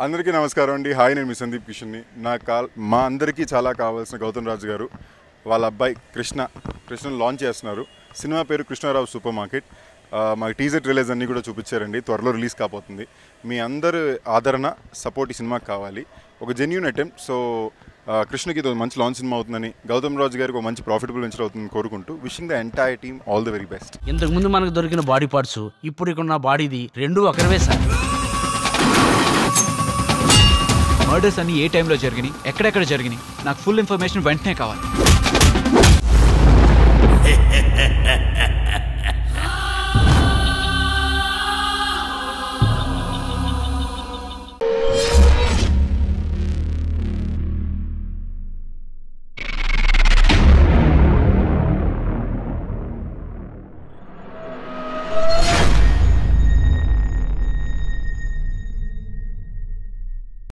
అందరికీ నమస్కారం అండి. హాయ్, నేను మీ సందీప్ కిషన్ని. మా అందరికీ చాలా కావాల్సిన గౌతమ్ రాజు గారు వాళ్ళ అబ్బాయి కృష్ణను లాంచ్ చేస్తున్నారు. సినిమా పేరు కృష్ణారావు సూపర్ మార్కెట్. మాకు టీజర్ ట్రైలర్స్ అన్నీ కూడా చూపించారండి. త్వరలో రిలీజ్ కాబోతుంది. మీ అందరు ఆదరణ, సపోర్ట్ ఈ సినిమాకి కావాలి. ఒక జెన్యూన్ అటెంప్ట్. సో కృష్ణకి ఇది మంచి లాంచ్ సినిమా అవుతుందని, గౌతమ్ రాజు గారికి ఒక మంచి ప్రాఫిటబుల్ వెంచర్ అవుతుందని కోరుకుంటూ wishing the entire team all the very best. ఇంతకుముందు మనకు దొరికిన బాడీ పార్ట్స్ ఇప్పుడు ఇక్కడ ఉన్న బాడీది రెండూ ఒకరివే సార్. మర్డర్స్ అన్ని ఏ టైంలో జరిగినాయి, ఎక్కడెక్కడ జరిగినాయి, నాకు ఫుల్ ఇన్ఫర్మేషన్ వెంటనే కావాలి.